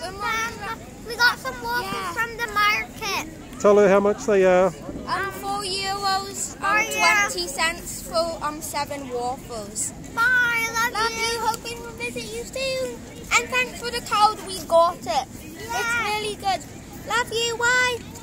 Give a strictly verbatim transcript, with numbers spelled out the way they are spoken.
Um, we got some waffles yeah. from the market. Tell her how much they are. Um, four euros, um, twenty cents for um seven waffles. Bye, love, love you. you. Hoping we'll visit you soon. And thanks for the code. We got it. Yeah. It's really good. Love you. Bye.